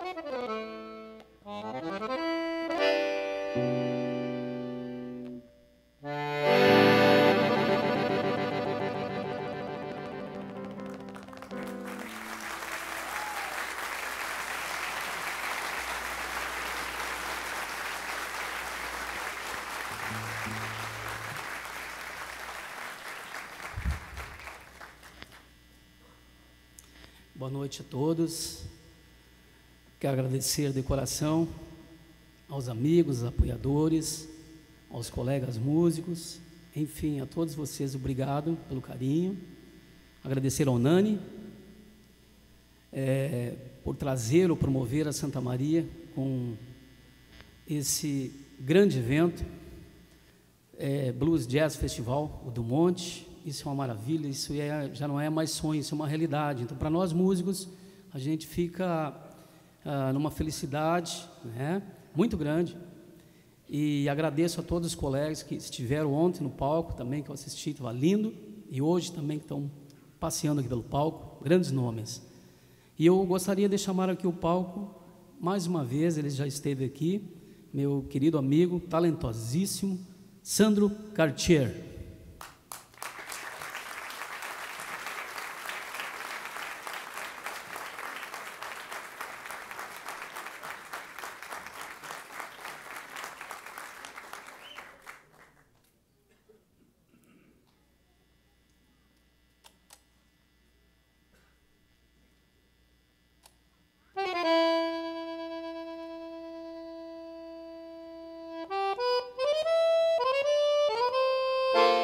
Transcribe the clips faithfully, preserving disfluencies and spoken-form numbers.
Boa noite a todos. Quero agradecer de coração aos amigos, apoiadores, aos colegas músicos, enfim, a todos vocês, obrigado pelo carinho. Agradecer ao Nani é, por trazer ou promover a Santa Maria com esse grande evento, é, Blues Jazz Festival, o do Monte. Isso é uma maravilha, isso é, já não é mais sonho, isso é uma realidade. Então, para nós músicos, a gente fica ah, numa felicidade, né, muito grande. E agradeço a todos os colegas que estiveram ontem no palco também, que eu assisti, estava lindo, e hoje também que estão passeando aqui pelo palco, grandes nomes. E eu gostaria de chamar aqui o palco, mais uma vez, ele já esteve aqui, meu querido amigo, talentosíssimo, Sandro Cartier. Thank you.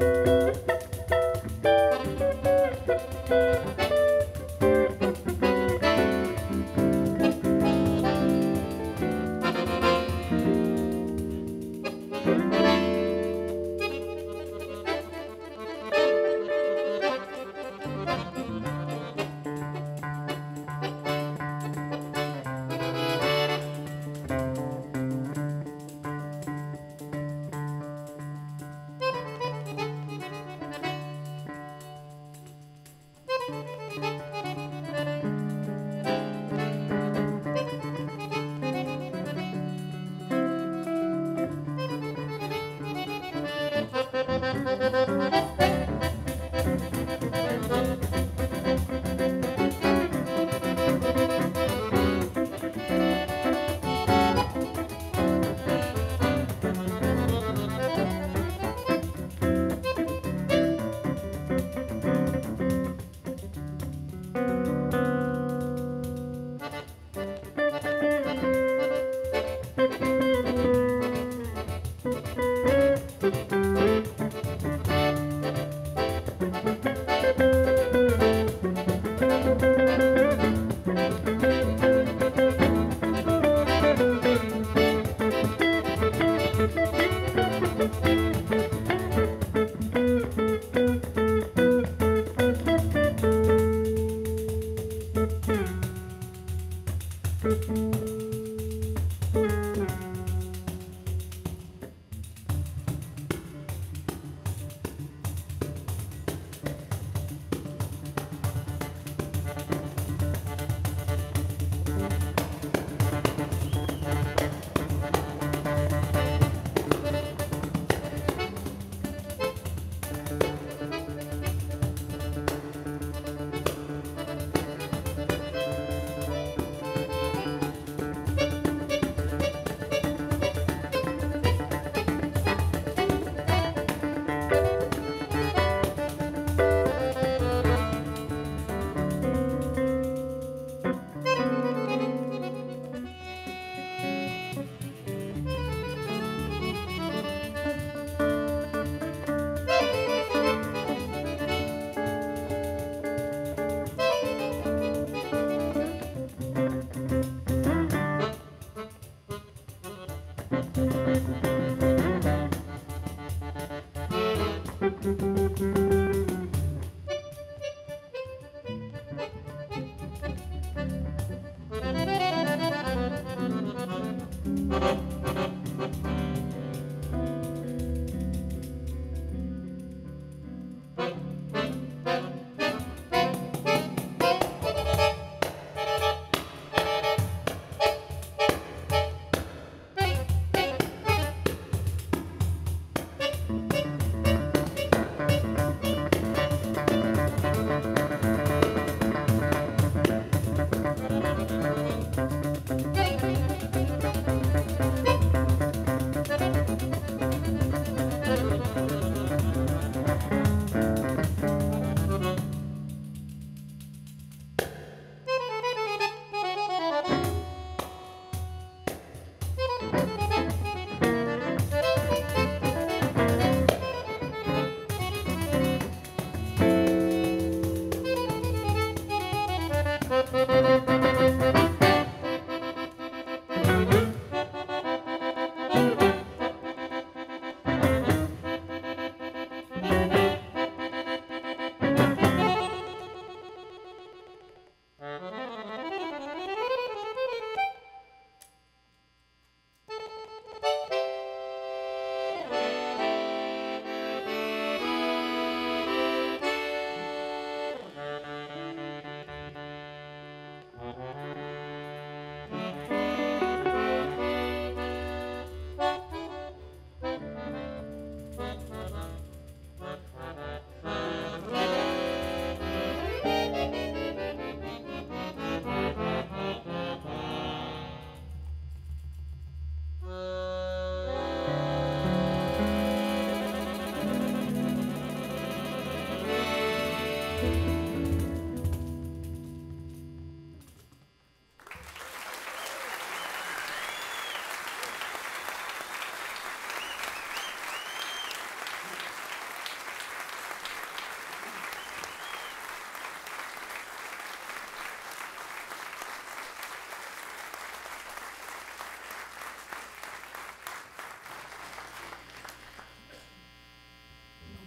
Thank you.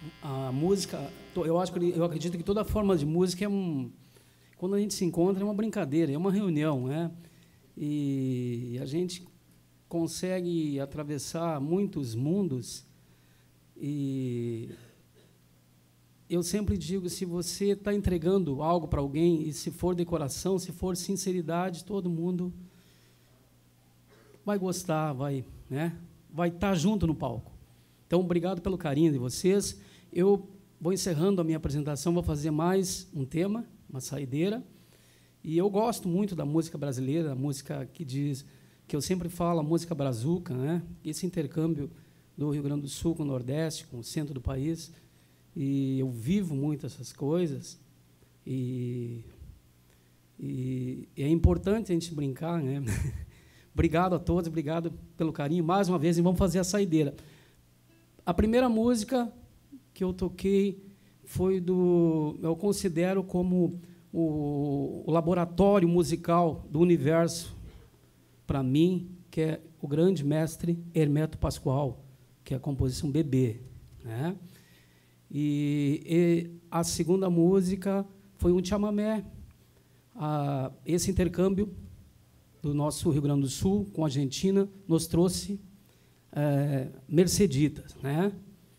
a música, eu acho que eu acredito que toda forma de música é um, quando a gente se encontra é uma brincadeira, é uma reunião, né? E a gente consegue atravessar muitos mundos. E eu sempre digo, se você está entregando algo para alguém, e se for de coração, se for sinceridade, todo mundo vai gostar, vai, né? Vai estar junto no palco. Então, obrigado pelo carinho de vocês. Eu vou encerrando a minha apresentação, vou fazer mais um tema, uma saideira. E eu gosto muito da música brasileira, a música que diz, que eu sempre falo, a música brazuca, né? Esse intercâmbio do Rio Grande do Sul com o Nordeste, com o centro do país. E eu vivo muito essas coisas. E, e, e é importante a gente brincar, né? Obrigado a todos, obrigado pelo carinho. Mais uma vez, e vamos fazer a saideira. A primeira música que eu toquei foi do... Eu considero como o, o laboratório musical do universo, para mim, que é o grande mestre Hermeto Pascoal, que é a composição Bebê, né? E, e a segunda música foi um chamamé. Ah, esse intercâmbio do nosso Rio Grande do Sul com a Argentina nos trouxe é, Merceditas, né?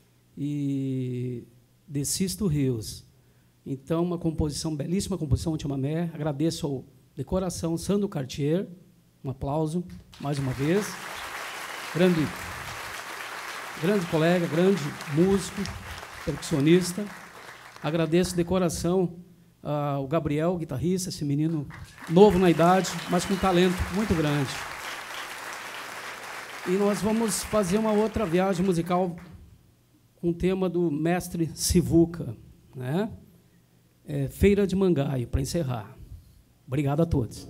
E de Sisto Rios. Então, uma composição, belíssima composição, um chamamé. Agradeço ao, de coração Sandro Cartier. Um aplauso, mais uma vez. Grande, grande colega, grande músico, percussionista. Agradeço de coração ao Gabriel, guitarrista, esse menino novo na idade, mas com talento muito grande. E nós vamos fazer uma outra viagem musical com o tema do mestre Sivuca, né? É, Feira de Mangaio, para encerrar. Obrigado a todos.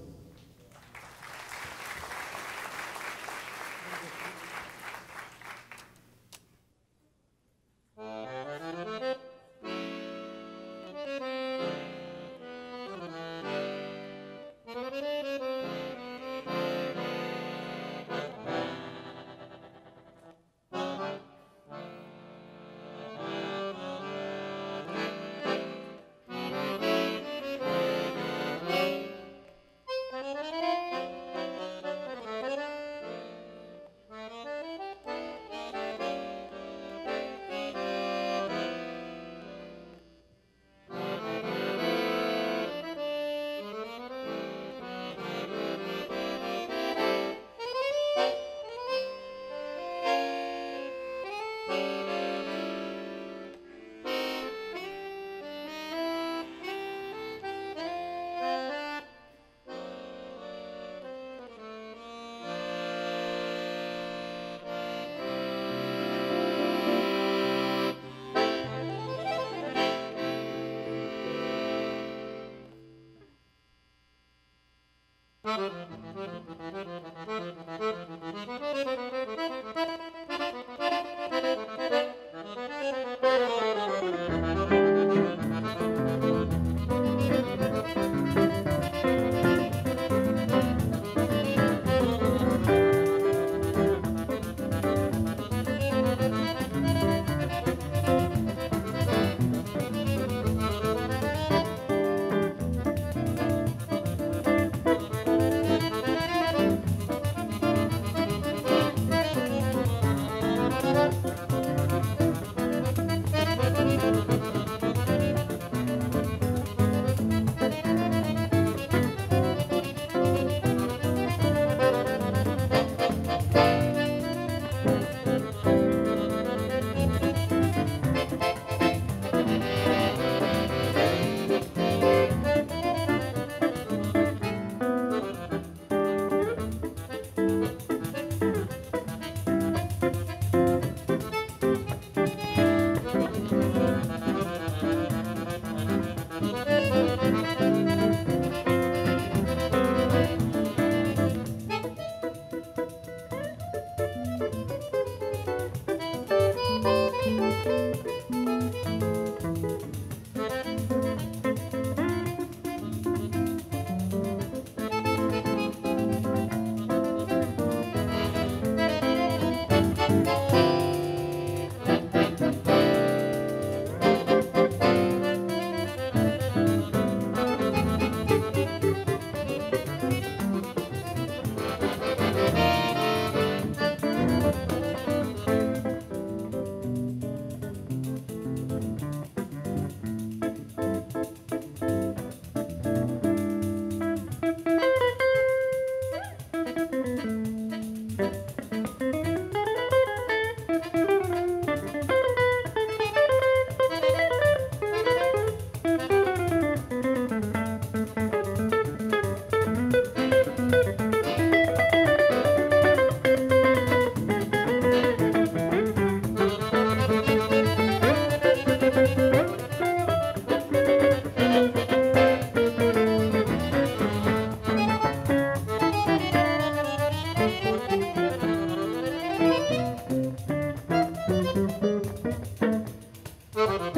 Música